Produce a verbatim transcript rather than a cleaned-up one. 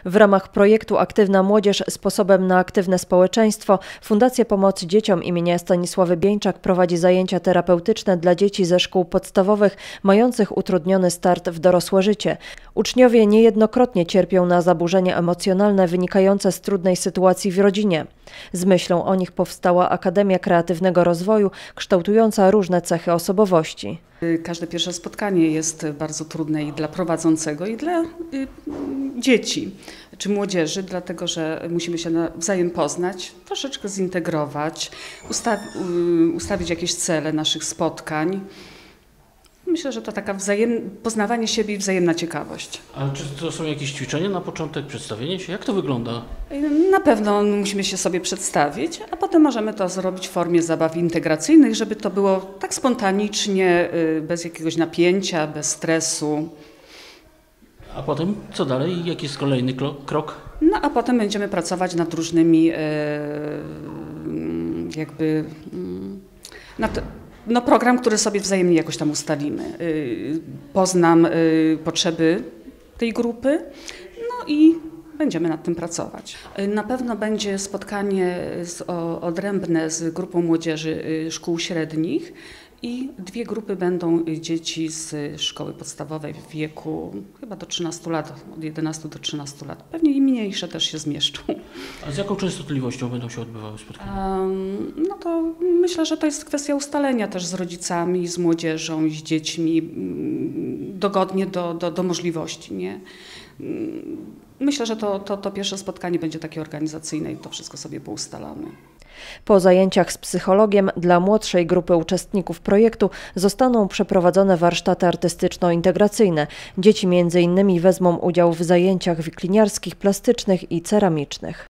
W ramach projektu Aktywna Młodzież sposobem na aktywne społeczeństwo Fundacja Pomocy Dzieciom imienia Stanisławy Bieńczak prowadzi zajęcia terapeutyczne dla dzieci ze szkół podstawowych mających utrudniony start w dorosłe życie. Uczniowie niejednokrotnie cierpią na zaburzenia emocjonalne wynikające z trudnej sytuacji w rodzinie. Z myślą o nich powstała Akademia Kreatywnego Rozwoju, kształtująca różne cechy osobowości. Każde pierwsze spotkanie jest bardzo trudne i dla prowadzącego, i dla y, dzieci czy młodzieży, dlatego że musimy się nawzajem poznać, troszeczkę zintegrować, ustaw, y, ustawić jakieś cele naszych spotkań. Myślę, że to taka wzajem, poznawanie siebie i wzajemna ciekawość. A czy to są jakieś ćwiczenia na początek, przedstawienie się? Jak to wygląda? Na pewno musimy się sobie przedstawić, a potem możemy to zrobić w formie zabaw integracyjnych, żeby to było tak spontanicznie, bez jakiegoś napięcia, bez stresu. A potem co dalej? Jaki jest kolejny krok? No a potem będziemy pracować nad różnymi jakby nad No, program, który sobie wzajemnie jakoś tam ustalimy. Poznam potrzeby tej grupy, no i będziemy nad tym pracować. Na pewno będzie spotkanie z, o, odrębne z grupą młodzieży szkół średnich i dwie grupy będą dzieci z szkoły podstawowej w wieku chyba do trzynastu lat, od jedenastu do trzynastu lat. Pewnie i mniejsze też się zmieszczą. A z jaką częstotliwością będą się odbywały spotkania? Um, no to myślę, że to jest kwestia ustalenia też z rodzicami, z młodzieżą, z dziećmi, dogodnie do, do, do możliwości, nie? Myślę, że to, to, to pierwsze spotkanie będzie takie organizacyjne i to wszystko sobie poustalamy. Po zajęciach z psychologiem dla młodszej grupy uczestników projektu zostaną przeprowadzone warsztaty artystyczno-integracyjne. Dzieci między innymi wezmą udział w zajęciach wikliniarskich, plastycznych i ceramicznych.